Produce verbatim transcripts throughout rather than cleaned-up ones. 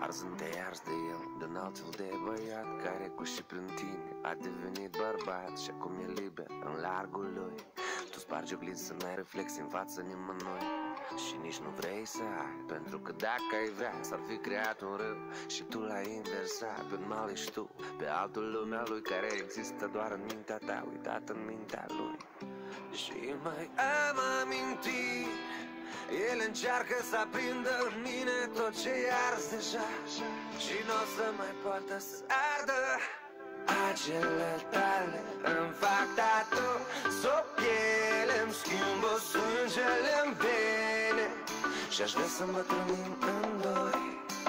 Arzând te ars de el, din alt fel de băiat care cu și prin tine a devenit bărbat și acum e liber în largul lui. Tu spargi oglinzi să n-ai reflex în fața nimănui și nici nu vrei să ai, pentru că dacă ai vrea s-ar fi creat un râu și tu l-ai inversat. Pe un mal ești tu, pe altul lumea lui care există doar în mintea ta, uitat în mintea lui. Și mai am amintiri, el încearcă să aprindă în mine tot ce i ars deja și n-o să mai poată să ardă. Acele tale îmi fac tatu, s-o piele îmi schimbă sângele în vene și aș vrea să îmbătrânim în doi.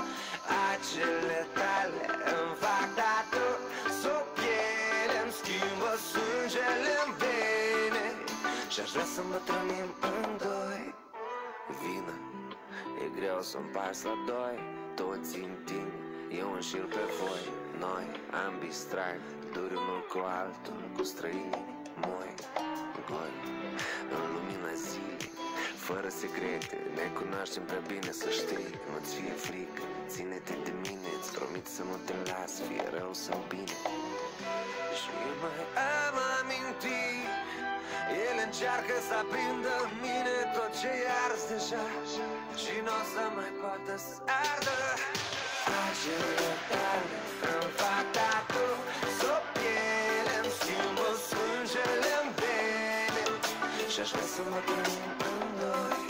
Acele tale îmi fac tatu, s-o piele îmi schimbă sângele în vene și aș vrea să îmbătrânim în doi. Vină, e greu să împarți la doi, toți în tine, eu înșir pe voi. Noi, ambii strani, duri unul cu altul, cu străini, moi, goi, în lumina zilei, fără secrete, ne cunoaștem prea bine, să știi, nu-ți fie frică, ține-te de mine, îți promit să nu te las, fie rău sau bine. Și mai am amintiri, el încearcă să aprindă în mine tot ce i ars deja și n-o să mai poată să ardă. Acele tale îmi fac tatu, s-o piele îmi schimbă sângele în vene și aș vrea să mă trăim în doi.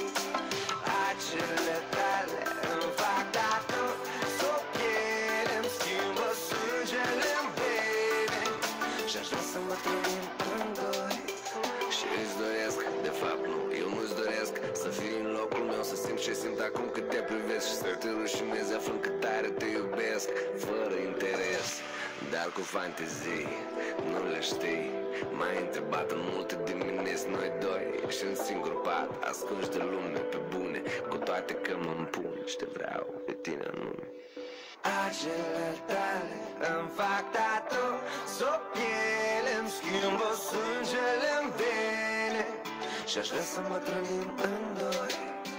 Acele tale îmi fac tatu, s-o piele îmi schimbă sângele în vene și aș vrea să mă trăim în doi. Și îți doresc, de fapt nu, eu nu-ți doresc să fii în locul meu, să simt ce simt acum cât te privesc și să te rușinezi aflând cât tare te iubesc, fără interes, dar cu fantezii, nu le știi. M-ai întrebat în multe dimineți, noi doi și în singur pat, ascunși de lume pe bune, cu toate că mă împun și te vreau pe tine anume. Acele tale îmi fac tatu, s-o piele îmi schimbă sângele în vene și aș vrea să mă trăim în doi.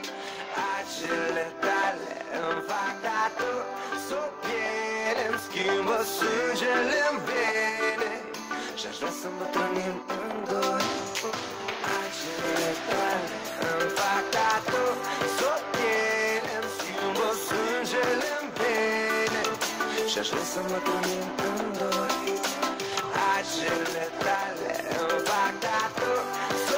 Acele tale îmi fac tatu, s-o piele îmi schimbă sângele în vene și aș vrea să mă trăim în doi. Acele tale îmi fac tatu, s-o piele îmi schimbă sângele în vene și aș vrea să mă trăim în doi. Acele tale îmi fac tatu,